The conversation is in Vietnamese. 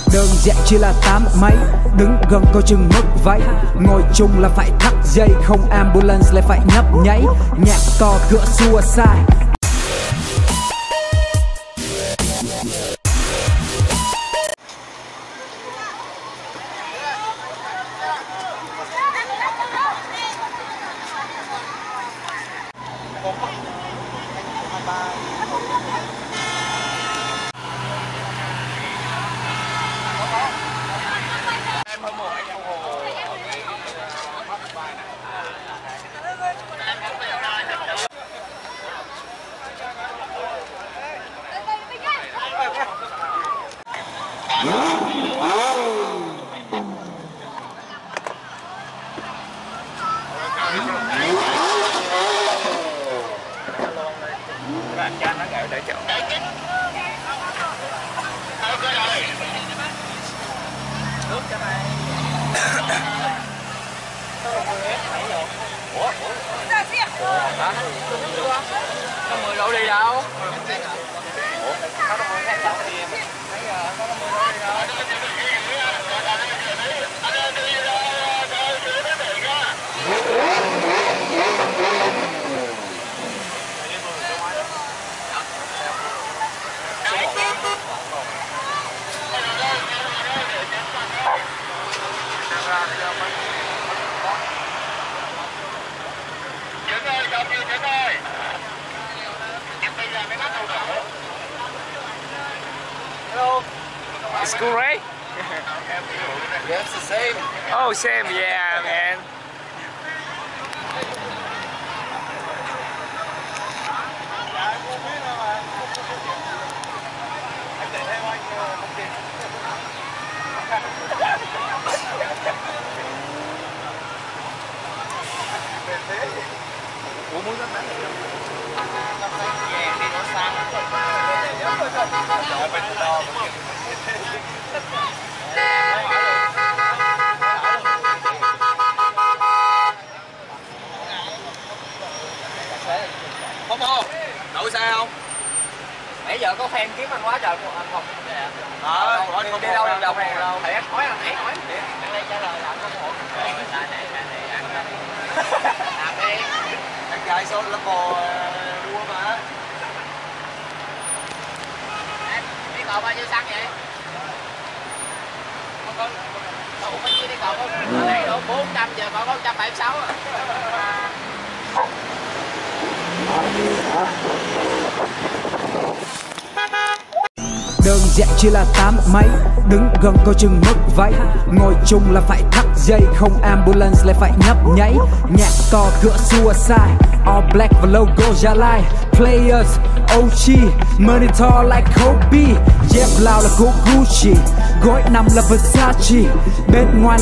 Đơn giản chỉ là tám mấy, đứng gần coi chừng mất váy. Ngồi chung là phải thắt dây, không ambulance lại phải nhấp nháy. Nhạc to cửa xua sai. Mười đâu đi đâu? Hello. It's great. Yes, the same. Oh, same, yeah, man. Ủa muốn đánh gì không? Về đi nó sang. Bên to. Không không? Đậu xe không? Nãy giờ có fan kiếm anh quá trời của anh không? Đi đâu đi đâu này đâu? Thầy hỏi anh nãy hỏi. Anh đây trả lời là anh không ổn. Này ăn làm đi. Anh gái số lớp bò đua mà. Anh đi cậu bao nhiêu xăng vậy? Con đủ bao nhiêu đi cậu? Ở đây đủ 400 giờ cậu có 176 à. Đơn giản chỉ là tám mấy, đứng gần coi chừng mất váy. Ngồi chung là phải thắt dây, không ambulance lại phải nhấp nháy. Nhạc to cửa xua sai, all black và logo Gia Lai. Players, OG, money tall like Kobe. Dép lao là của Gucci, gối nằm là Versace. Bên ngoài